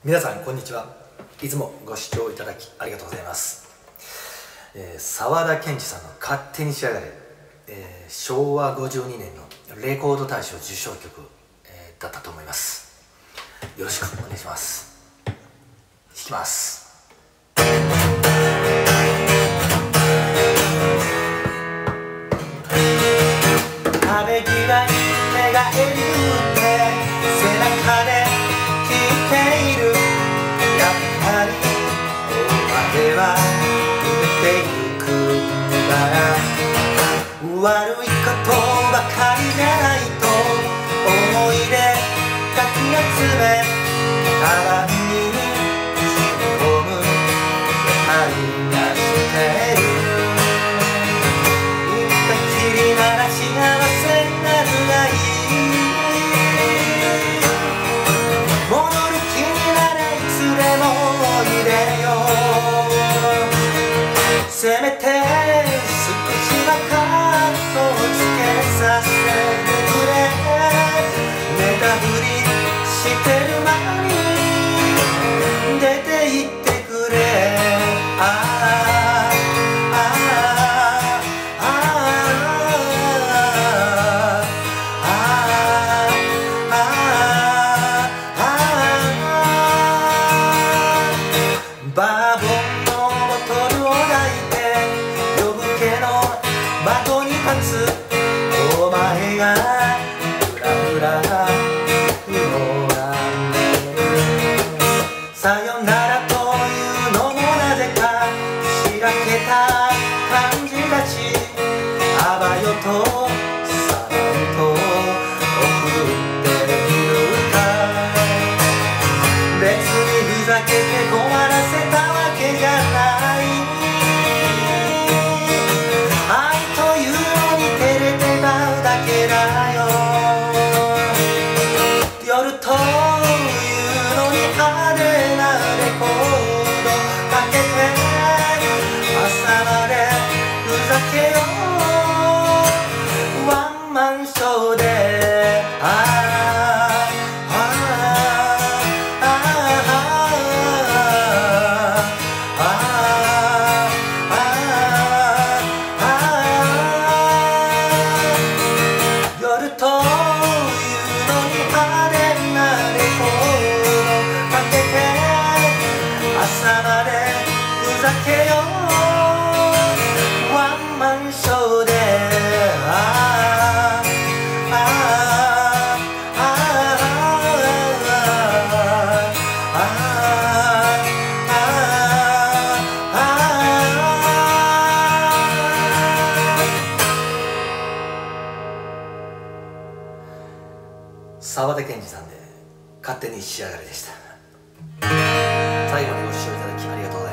皆さんこんにちは。いつもご視聴いただきありがとうございます。沢田研二さんの「勝手にしやがれ」昭和52年のレコード大賞受賞曲、だったと思います。よろしくお願いします。弾きます。壁際に目がえりうって背中で聞いている。やっぱりお前は売れてゆくんだな。悪いことばかりじゃないと思い出かき集めカバンに詰め込む二人がしてる。行ったきりなら幸せになるがいい。戻る気になれいつでもおいでよ。せめて少しはカットをつけさせてくれ。寝たふりしてる間に出て行ってくれ。バーボンのボトルを抱いて夜更けの窓に立つお前がふらふら不能なんで。さよならというのもなぜかしらけた感じがし、あばよとさらんと送ってみるか。別にふざけて困らせたわけじゃない。愛というのに照れてまうだけだよ。夜というのに派手なレコードかけて朝までふざけよう。ワンマンショーで夜というのに派手なレコードかけて朝までふざけよう。ワンマンショーで沢田研二さんで「勝手にしやがれ」でした。最後までご視聴いただきありがとうございます。